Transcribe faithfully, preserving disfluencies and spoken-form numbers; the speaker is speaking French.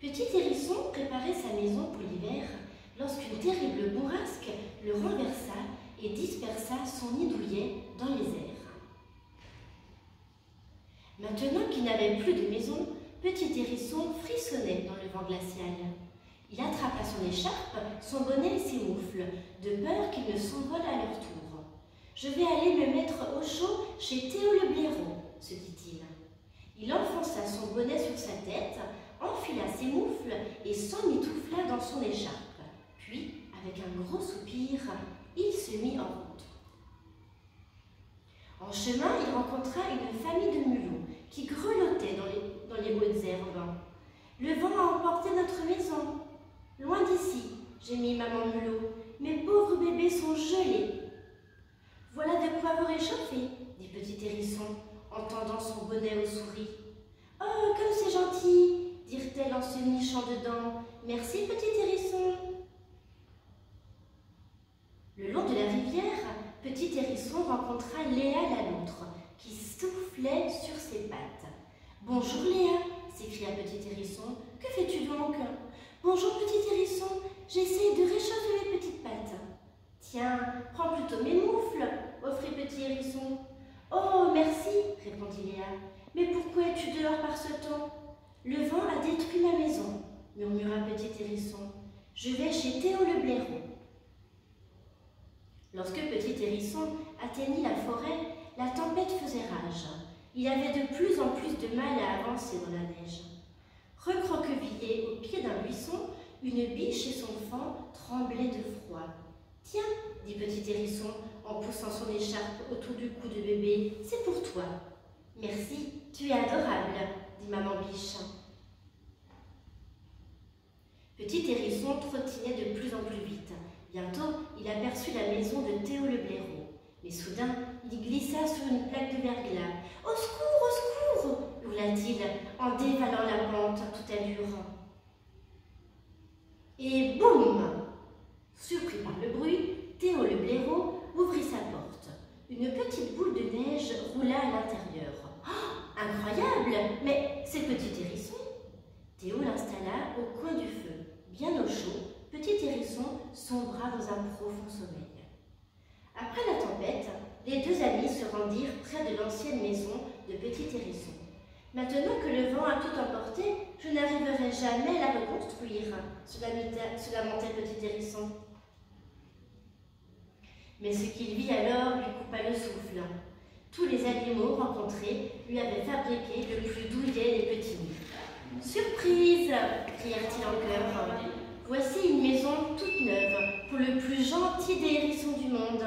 Petit Hérisson préparait sa maison pour l'hiver lorsqu'une terrible bourrasque le renversa et dispersa son nid douillet dans les airs. Maintenant qu'il n'avait plus de maison, Petit Hérisson frissonnait dans le vent glacial. Il attrapa son écharpe, son bonnet et ses moufles, de peur qu'il ne s'envole à leur tour. « Je vais aller me mettre au chaud chez Théo le blaireau », se dit-il. Il enfonça son bonnet sur sa tête, enfila ses moufles et s'emmitoufla dans son écharpe. Puis, avec un gros soupir, il se mit en route. En chemin, il rencontra une famille de mulots qui grelottaient dans les, dans les hautes herbes. « Le vent a emporté notre maison. Loin d'ici, gémit maman mulot. Mes pauvres bébés sont gelés. » « Voilà de quoi vous réchauffer, dit Petit Hérisson, en tendant son bonnet aux souris. « Oh, comme c'est gentil, dirent-elles en se nichant dedans. Merci, Petit Hérisson. » Le long de la rivière, Petit Hérisson rencontra Léa la loutre, qui soufflait sur ses pattes. « Bonjour Léa, s'écria Petit Hérisson, que fais-tu donc? »« Bonjour Petit Hérisson, j'essaie de réchauffer mes petites pattes. »« Tiens, prends plutôt mes moufles, offrit Petit Hérisson. »« Oh, merci, répondit Léa. Mais pourquoi es-tu dehors par ce temps? Le vent a détruit ma maison, murmura Petit Hérisson. Je vais chez Théo le blaireau. Lorsque Petit Hérisson atteignit la forêt, la tempête faisait rage. Il avait de plus en plus de mal à avancer dans la neige. Recroquevillé au pied d'un buisson, une biche et son faon tremblaient de froid. « Tiens, dit Petit Hérisson en poussant son écharpe autour du cou de bébé, c'est pour toi. »« Merci, tu es adorable, dit maman biche. » Petit Hérisson trottinait de plus en plus vite. Bientôt, il aperçut la maison de Théo le blaireau. Mais soudain, il glissa sur une plaque de verglas. « Au secours, au secours !» hurla-t-il en dévalant la pente à toute allure. Et boum! Surpris par le bruit, Théo le blaireau ouvrit sa porte. Une petite boule de neige roula à l'intérieur. Oh, incroyable! Mais c'est Petit Hérisson! Théo l'installa au coin du feu. Bien au chaud, Petit Hérisson sombra dans un profond sommeil. Après la tempête, les deux amis se rendirent près de l'ancienne maison de Petit Hérisson. « Maintenant que le vent a tout emporté, je n'arriverai jamais à la reconstruire, se lamentait Petit Hérisson. » Mais ce qu'il vit alors lui coupa le souffle. Tous les animaux rencontrés lui avaient fabriqué le plus douillet des petits nids. « Surprise !» crièrent-ils en chœur. « Voici une maison toute neuve pour le plus gentil des hérissons du monde. »